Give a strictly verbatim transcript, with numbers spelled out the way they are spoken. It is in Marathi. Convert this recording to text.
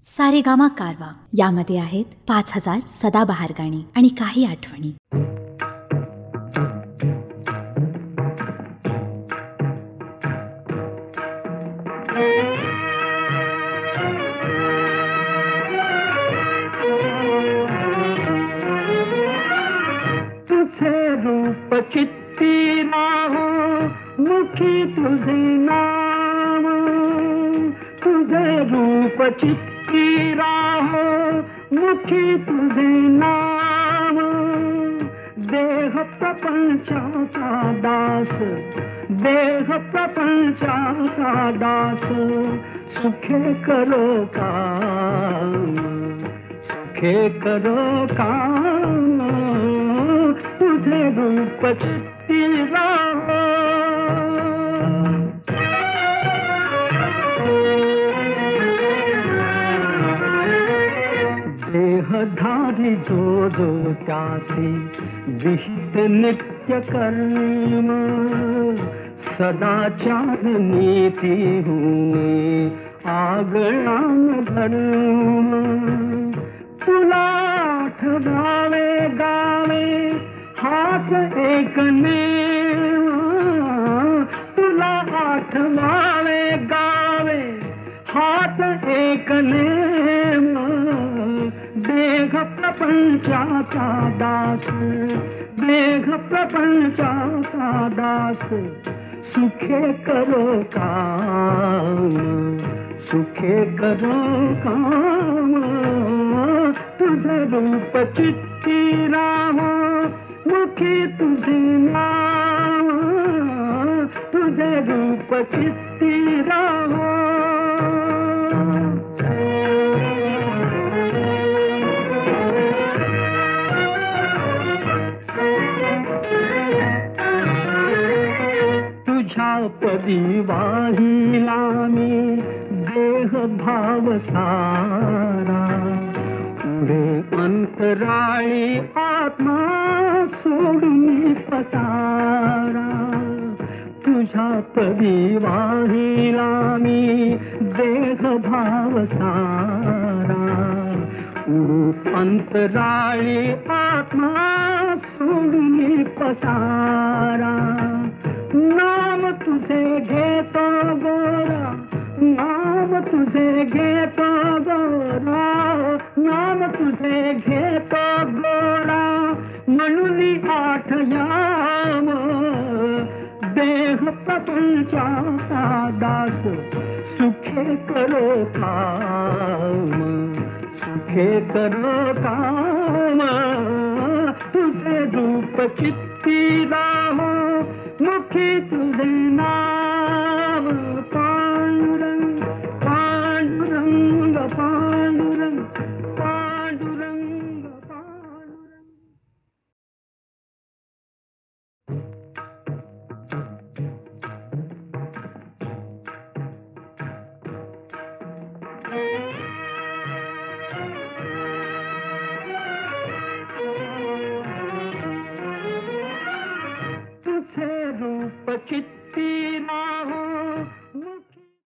सारेगामा कारवा यामध्ये आहेत पाच हजार सदाबहार गाणी आणि काही आठवणी. तुझे रूप चित्ती राहो मुखी तुझे नाम, तुझे रूप चित्ती राहो मुखी तुझे नाम. देह प्रपंचाचा दास, देह प्रपंचाचा दास, सुखे करो काम, सुखे करो काम. तुझे रूप चित्ती राहो. देहधारी जो जो त्यासी विहित नित्य कर्म, सदाचार नीती होणे आगळान धर्म. तुला आठवावे गावे हात एक नेम, तुला आठवावे गावे हात एक नेम. देह प्रपंचाचा दास, देह प्रपंचाचा दास, सुखे करो काम, सुखे करो काम. तुझे रूप चित्ती राहो मुखी तुझे नाम, तुझे रूप चित्ती राहो. तुझ्या पदी वाहिला मी देह भाव सारा, पुढे अंतराळी आत्मा सोडून पसारा. तुझ्या पदी वाहिला मी देह भाव सारा, पुढे अंतराळी आत्मा सोडून पसारा. नाम तुझे घेतो गोरा, नाम तुझे घेतो गोरा, नाम तुझे घेतो गोरा, म्हणून आठ याम. देह प्रपंचाचा दास, सुखे करो काम, सुखे करो काम. तुझे रूप चित्ती राहो मुखी तुझे नाम. पांडुरंग पांडुरंग पांडुरंग पांडुरंग पांडुरंग. तुझे रूप चित्ती